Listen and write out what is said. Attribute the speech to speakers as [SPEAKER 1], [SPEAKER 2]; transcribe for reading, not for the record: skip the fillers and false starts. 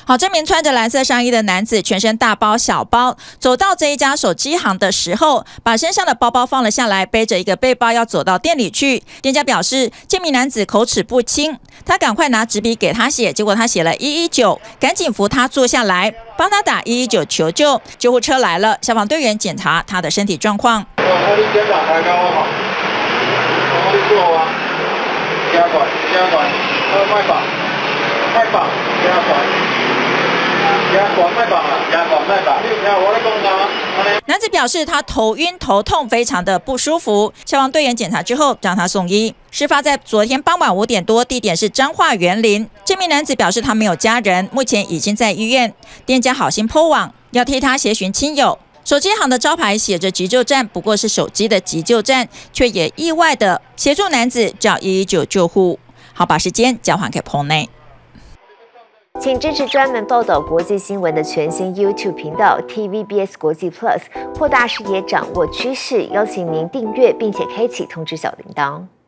[SPEAKER 1] 好，这名穿着蓝色上衣的男子全身大包小包，走到这一家手机行的时候，把身上的包包放了下来，背着一个背包要走到店里去。店家表示，这名男子口齿不清，他赶快拿纸笔给他写，结果他写了119，赶紧扶他坐下来，帮他打119求救。救护车来了，消防队员检查他的身体状况。
[SPEAKER 2] 你肩膀抬高好，你做啊，加管，脉绑，加管。
[SPEAKER 1] 男子表示，他头晕头痛，非常的不舒服。消防队员检查之后，让他送医。事发在昨天傍晚5点多，地点是彰化园林。这名男子表示，他没有家人，目前已经在医院。店家好心PO网，要替他协寻亲友。手机行的招牌写着急救站，不过是手机的急救站，却也意外的协助男子叫119救护。好，把时间交还给棚内。
[SPEAKER 3] 请支持专门报道国际新闻的全新 YouTube 频道 TVBS 国际 Plus， 扩大视野，掌握趋势。邀请您订阅并且开启通知小铃铛。